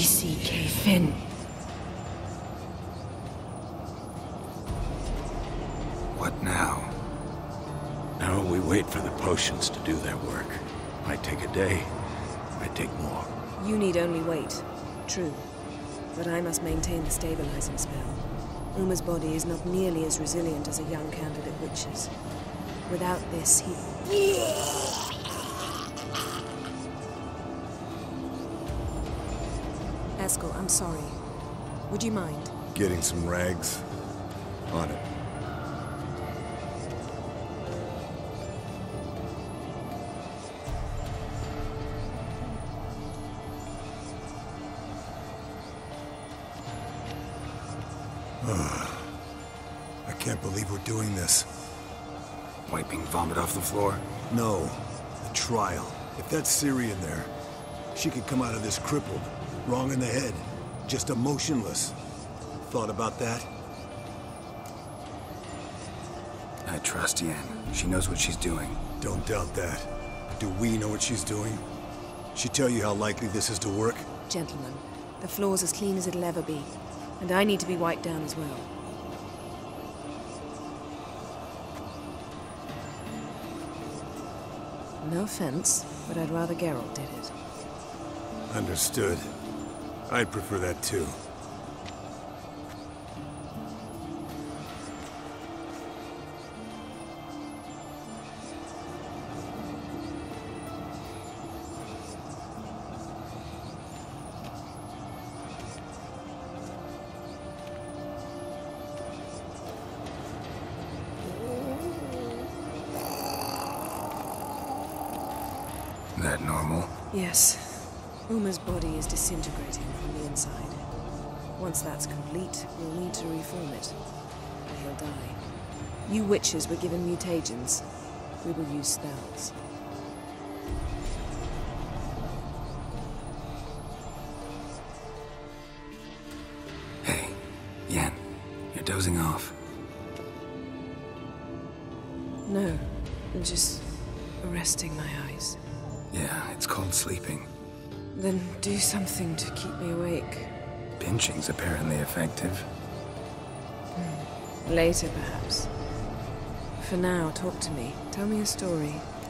GCK Finn. What now? Now we wait for the potions to do their work. Might take a day, might take more. You need only wait. True. But I must maintain the stabilizing spell. Uma's body is not nearly as resilient as a young candidate witch's. Without this, he... Eskel, I'm sorry. Would you mind? Getting some rags? On it. I can't believe we're doing this. Wiping vomit off the floor? No. The trial. If that's Ciri in there, she could come out of this crippled, wrong in the head, just emotionless. Thought about that? I trust Yen. She knows what she's doing. Don't doubt that. Do we know what she's doing? She tell you how likely this is to work? Gentlemen, the floor's as clean as it'll ever be. And I need to be wiped down as well. No offense, but I'd rather Geralt did it. Understood. I'd prefer that too. That normal? Yes. Uma's body is disintegrating from the inside. Once that's complete, we'll need to reform it. Or he'll die. You witches were given mutagens. We will use spells. Hey, Yen, you're dozing off. No, I'm just resting my eyes. Yeah, it's called sleeping. Then do something to keep me awake. Pinching's apparently effective. Later, perhaps. For now, talk to me. Tell me a story.